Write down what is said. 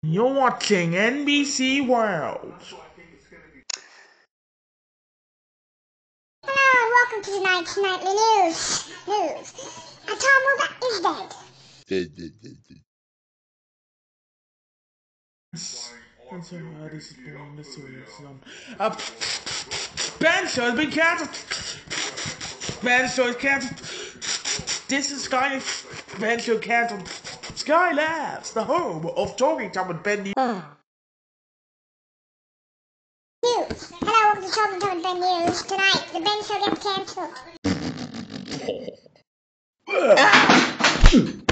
You're watching NBC World. Hello and welcome to tonight's nightly news. Tom Wilbur is dead. Ben Show has been cancelled. Ben Show is cancelled. This is Sky. Ben Show cancelled. Sky Labs, the home of Talking Tom and Ben. News. Hello, welcome to Talking Tom and Ben News. Tonight, the Ben Show gets cancelled.